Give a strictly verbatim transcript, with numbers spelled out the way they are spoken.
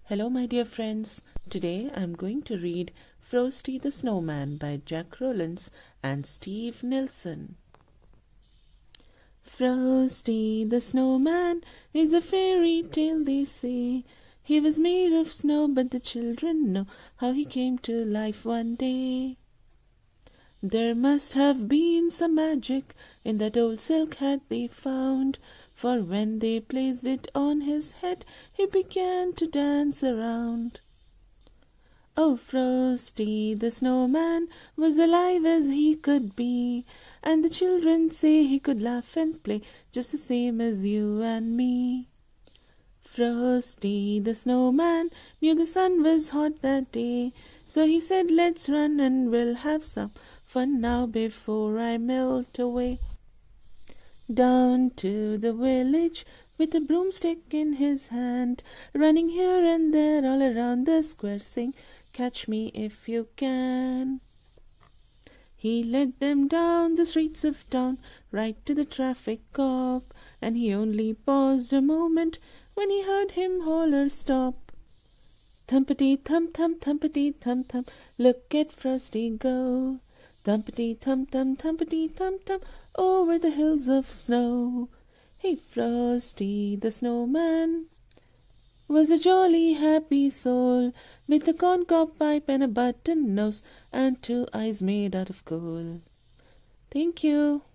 Hello, my dear friends. Today I'm going to read Frosty the Snowman by Jack Rollins and Steve Nelson. Frosty the Snowman is a fairy tale, they say. He was made of snow, but the children know how he came to life one day. There must have been some magic in that old silk hat they found, for when they placed it on his head, he began to dance around. Oh, Frosty the Snowman was alive as he could be, and the children say he could laugh and play just the same as you and me. Frosty the Snowman knew the sun was hot that day, so he said, "Let's run and we'll have some fun now before I melt away." Down to the village with a broomstick in his hand, running here and there all around the square, saying, "Catch me if you can." He led them down the streets of town, right to the traffic cop, and he only paused a moment when he heard him holler, "Stop!" Thumpity-thump, thump, thumpity-thump, thump, look at Frosty go. Thumpity-thump, thump, thumpity-thump, thump, over the hills of snow. Hey, Frosty the Snowman was a jolly, happy soul, with a corncob pipe and a button nose, and two eyes made out of coal. Thank you.